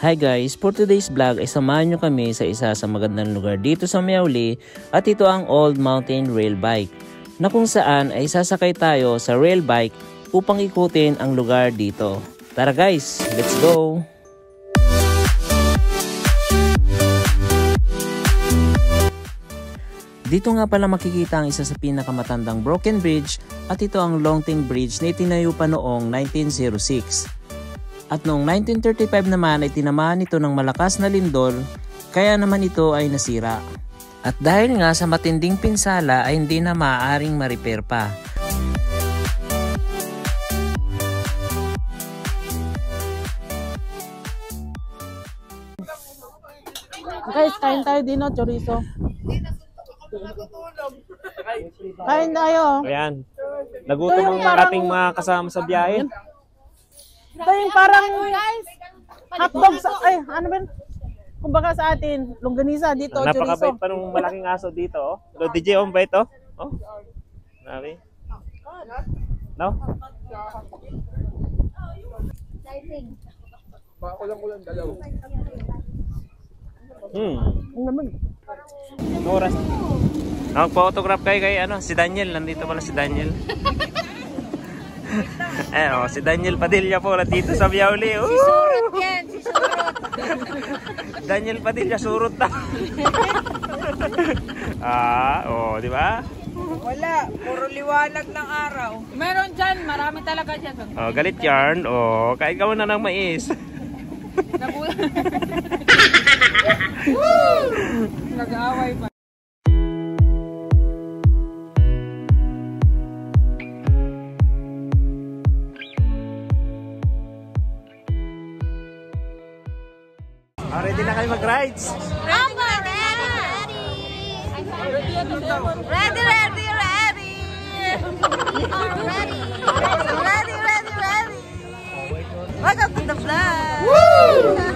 Hi guys, for today's vlog ay samahan nyo kami sa isa sa magandang lugar dito sa Miauli at ito ang Old Mountain Rail Bike na kung saan ay sasakay tayo sa rail bike upang ikutin ang lugar dito. Tara guys, let's go! Dito nga pala makikita ang isa sa pinakamatandang broken bridge at ito ang Longting Bridge na itinayo pa noong 1906. At noong 1935 naman ay tinamaan ito ng malakas na lindol kaya naman ito ay nasira. At dahil nga sa matinding pinsala ay hindi na maaaring ma-repair pa. Guys, kain tayo din o, chorizo. Kain tayo. Ayan. Nagutom ang ating mga kasama sa biyahe. Ito yung parang hotdog sa, ay, ano ba? Kumbaga sa atin, longganisa dito, chorizo. Napakabait pa nung malaking aso dito, oh. Lo, DJ, oh, bait, oh. Oh. Nabi. No? Kulang-kulang dalaw. Ang naman. Oras. Nag-photograph kayo kay ano, si Daniel. Nandito pala si Daniel. Eh, oh, si Daniel Padilla po dito sa Miauli. Si Surot yan, si Surot. Daniel Padilla, surot na. Oh, di ba? Wala, puro liwanag ng araw. Meron dyan, marami talaga dyan. Oh, galit yarn. Oh, kain ka muna ng mais. Nag-aaway pa. Ready na kayo mag-rides? Ready, ready, ready, ready. Ready, ready, ready. Welcome to the vlog.